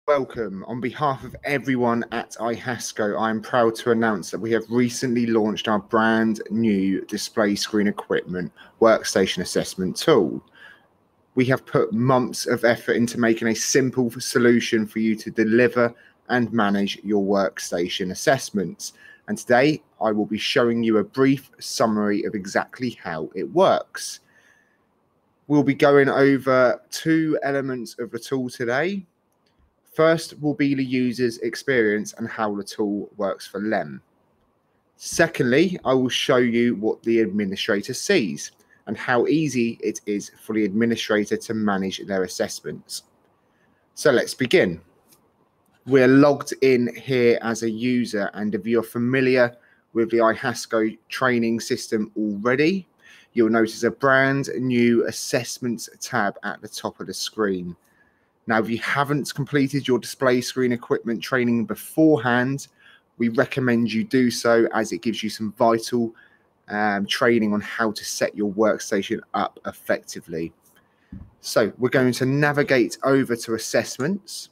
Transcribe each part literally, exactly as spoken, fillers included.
Welcome. On behalf of everyone at iHASCO, I am proud to announce that we have recently launched our brand new display screen equipment workstation assessment tool. We have put months of effort into making a simple solution for you to deliver and manage your workstation assessments. And today I will be showing you a brief summary of exactly how it works. We'll be going over two elements of the tool today. First will be the user's experience and how the tool works for them. Secondly, I will show you what the administrator sees and how easy it is for the administrator to manage their assessments. So let's begin. We're logged in here as a user, and if you're familiar with the iHASCO training system already, you'll notice a brand new assessments tab at the top of the screen. Now, if you haven't completed your display screen equipment training beforehand, we recommend you do so, as it gives you some vital um, training on how to set your workstation up effectively. So we're going to navigate over to assessments.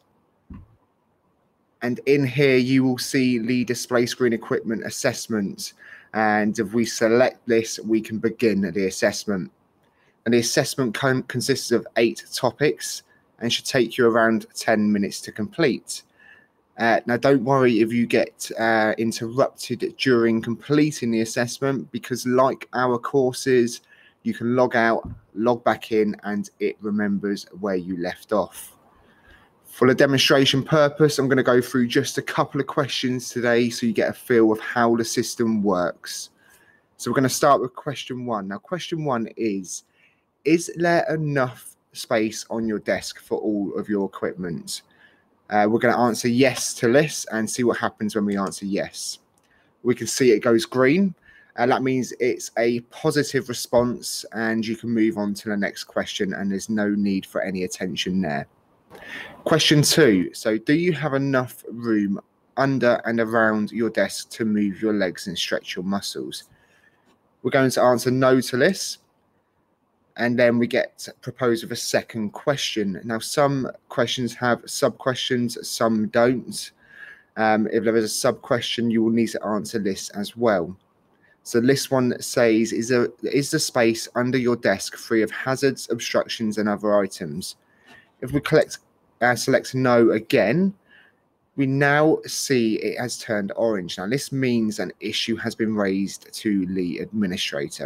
And in here, you will see the display screen equipment assessment. And if we select this, we can begin the assessment. And the assessment consists of eight topics and should take you around ten minutes to complete. Uh, now, don't worry if you get uh, interrupted during completing the assessment, because like our courses, you can log out, log back in, and it remembers where you left off. For the demonstration purpose, I'm going to go through just a couple of questions today so you get a feel of how the system works. So we're going to start with question one. Now, question one is, is there enough space on your desk for all of your equipment? Uh, we're going to answer yes to this and see what happens when we answer yes. We can see it goes green, and that means it's a positive response, and you can move on to the next question, and there's no need for any attention there. Question two. So, do you have enough room under and around your desk to move your legs and stretch your muscles? We're going to answer no to this. And then we get proposed with a second question. Now, some questions have sub-questions, some don't. Um, if there is a sub-question, you will need to answer this as well. So this one says, is, there, is the space under your desk free of hazards, obstructions, and other items? If we collect, uh, select no again, we now see it has turned orange. Now, this means an issue has been raised to the administrator.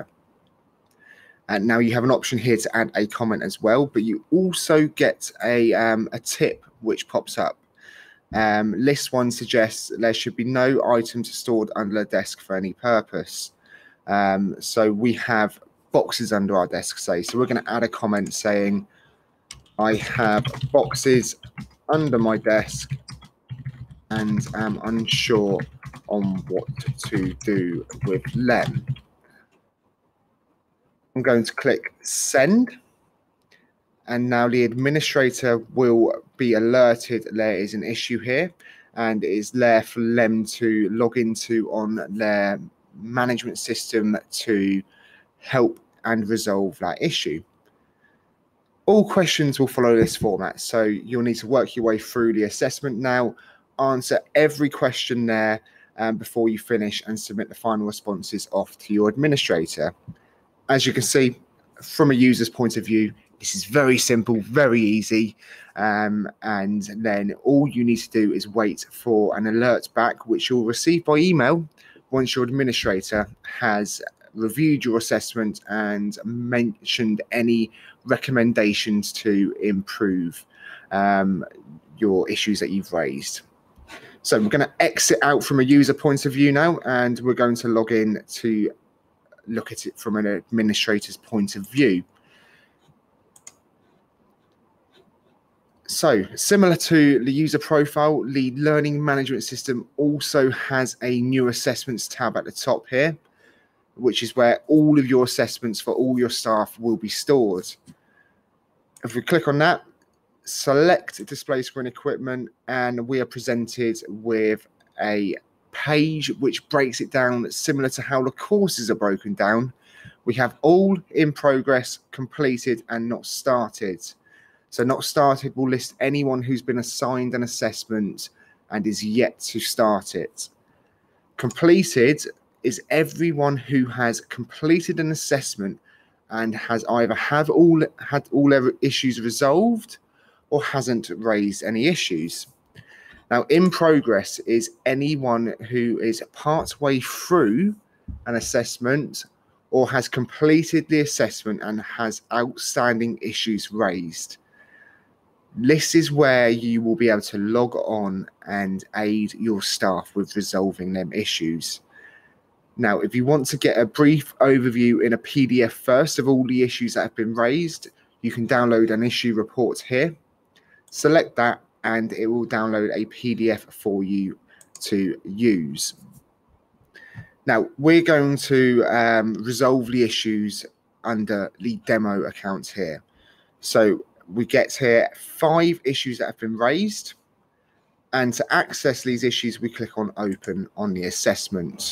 And now you have an option here to add a comment as well, but you also get a, um, a tip which pops up. Um, this one suggests there should be no items stored under the desk for any purpose. Um, so we have boxes under our desk, say. So we're going to add a comment saying, I have boxes under my desk and am unsure on what to do with them. I'm going to click send, and now the administrator will be alerted there is an issue here, and it is there for them to log into on their management system to help and resolve that issue. All questions will follow this format, so you'll need to work your way through the assessment now, answer every question there um, before you finish, and submit the final responses off to your administrator. As you can see, from a user's point of view, this is very simple, very easy. Um, and then all you need to do is wait for an alert back, which you'll receive by email once your administrator has reviewed your assessment and mentioned any recommendations to improve um, your issues that you've raised. So we're going to exit out from a user point of view now, and we're going to log in to look at it from an administrator's point of view. So, similar to the user profile, the learning management system also has a new assessments tab at the top here, which is where all of your assessments for all your staff will be stored. If we click on that, select display screen equipment, and we are presented with a page which breaks it down similar to how the courses are broken down. We have all in progress, completed, and not started. So not started will list anyone who's been assigned an assessment and is yet to start it. Completed is everyone who has completed an assessment and has either have all had all their issues resolved or hasn't raised any issues. Now, in progress is anyone who is partway through an assessment or has completed the assessment and has outstanding issues raised. This is where you will be able to log on and aid your staff with resolving them issues. Now, if you want to get a brief overview in a P D F first of all the issues that have been raised, you can download an issue report here. Select that and it will download a P D F for you to use. Now, we're going to um, resolve the issues under the demo account here. So we get here five issues that have been raised. And to access these issues, we click on Open on the assessment.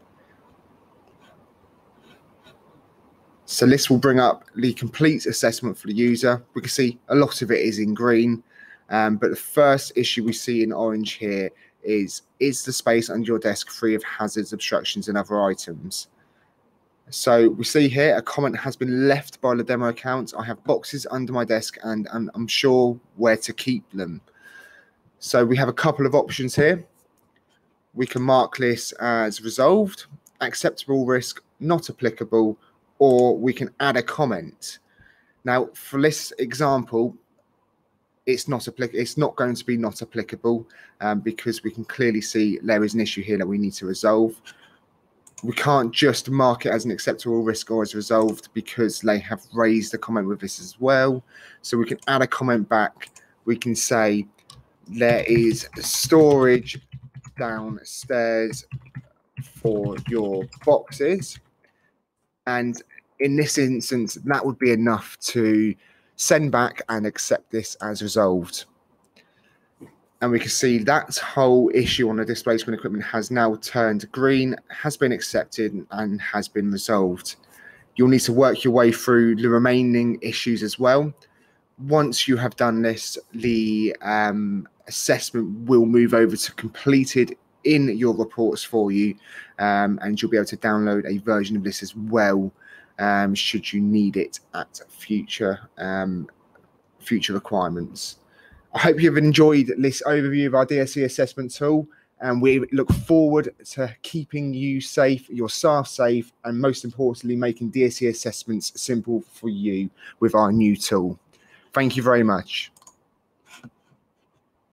So this will bring up the complete assessment for the user. We can see a lot of it is in green, um, but the first issue we see in orange here is, is the space under your desk free of hazards, obstructions and other items? So we see here a comment has been left by the demo account. I have boxes under my desk and, and I'm sure where to keep them. So we have a couple of options here. We can mark this as resolved, acceptable risk, not applicable, or we can add a comment. Now, for this example, it's not applicable. It's not going to be not applicable um, because we can clearly see there is an issue here that we need to resolve. We can't just mark it as an acceptable risk or as resolved because they have raised a comment with this as well. So we can add a comment back. We can say there is storage downstairs for your boxes. And in this instance, that would be enough to send back and accept this as resolved. And we can see that whole issue on the display screen equipment has now turned green, has been accepted and has been resolved. You'll need to work your way through the remaining issues as well. Once you have done this, the um, assessment will move over to completed in your reports for you, um, and you'll be able to download a version of this as well um, should you need it at future um, future requirements. I hope you've enjoyed this overview of our D S E assessment tool, and we look forward to keeping you safe, your staff safe, and most importantly, making D S E assessments simple for you with our new tool. Thank you very much.